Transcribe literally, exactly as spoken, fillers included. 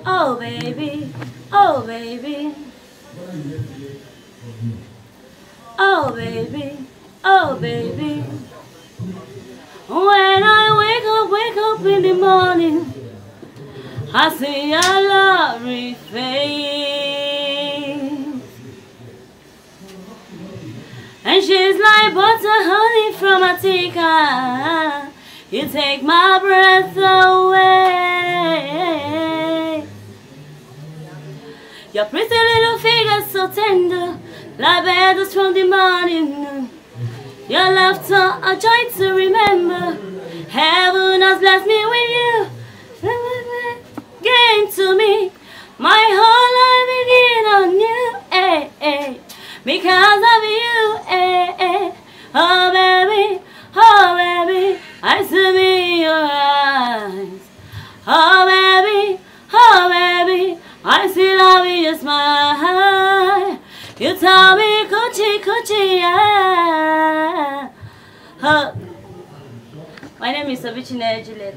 Oh baby, oh baby, oh baby, oh baby. When I wake up, wake up in the morning, I see your lovely face, and she's like butter honey from a teacup. You take my breath away. Your pretty little figure so tender, like feathers from the morning. Your laughter a joy to remember. Heaven has blessed me with you. Gain to me, my whole life begin on you, eh, eh, because of you, eh, eh. Oh baby, oh baby, I see your eyes. Oh baby, oh baby, I see love in your smile. You tell me coochie coochie, yeah. Oh. My name is Sabichine Juliet.